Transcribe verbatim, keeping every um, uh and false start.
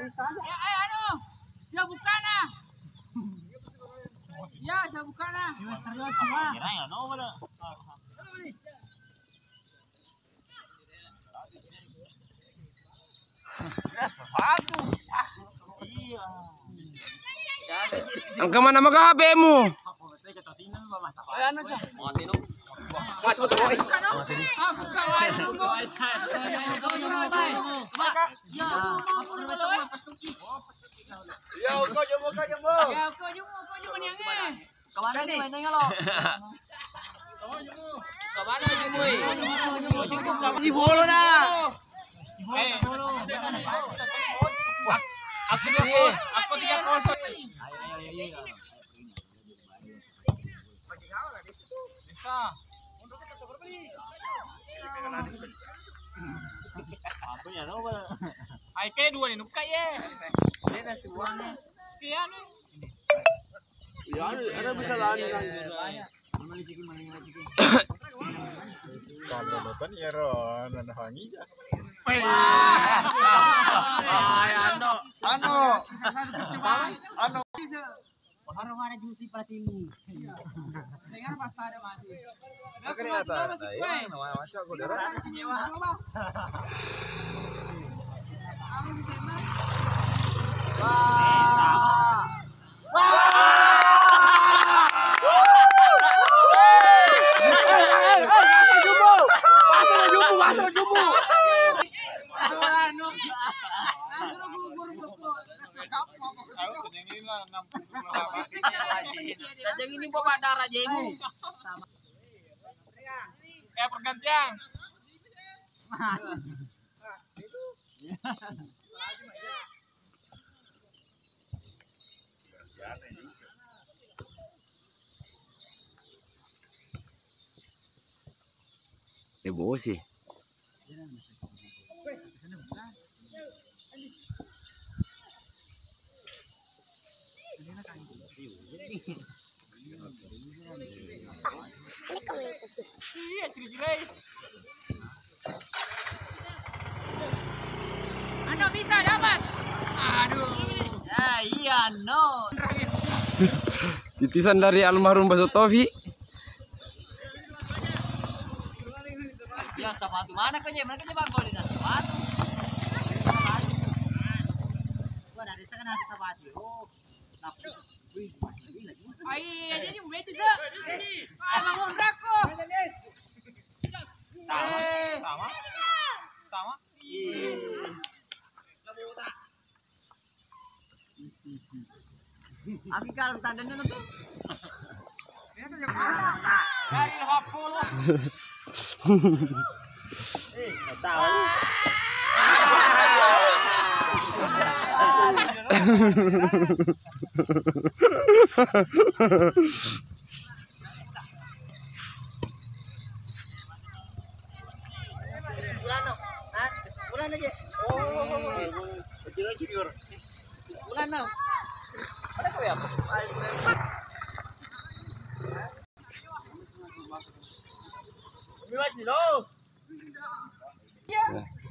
Ya, eh, anu, dia buka nah. Ya, saya buka nah. Kira ya, no, mana? Ang kemana mo ka H P-mu? Yo, kau jumbo, kau jumbo. Ya, kau jumbo, kau jumbo ni angin. Kemana nih mainnya lo? Kemana jumbo? Jumbo kamu di bolo dah. Eh, Aku tiga kos, aku tiga kos. Bisa. Apa ya no? ai ke dua ni nuka ye. Dia nasi buahnya. Kia ni. Ya, ada bisa lani lagi. Kalau nonton ya ron, nonton hangi ya. Ah, ano, ano, ano. Baru mana jusi patimu. Dengar pasar mati. Oke nih atas. Nah, ya, namanya macam aku darah. Kajang ini bawa darah jemu. Eh pergantian. Eh bos sih. Iya, ciri-ciri. Anda bisa dapat. Aduh. Ya, iya, no. Titisan dari almarhum Baso Tofi. Ya, sepatu mana kau mana kau bang kau di sepatu? Gua dari sana ada sepatu. Oh, nafsu. Ai, jadi begitu sah. Ah, bangun rako. Tama, tama, tama. Aki kalau tanda nuna tuh. Dari Hapolo. Eh, tahu. Bulan no, ah, bulan aja. Oh, kecil aja dior. Bulan no. Ada kau ya? Ini lagi lo. Ya.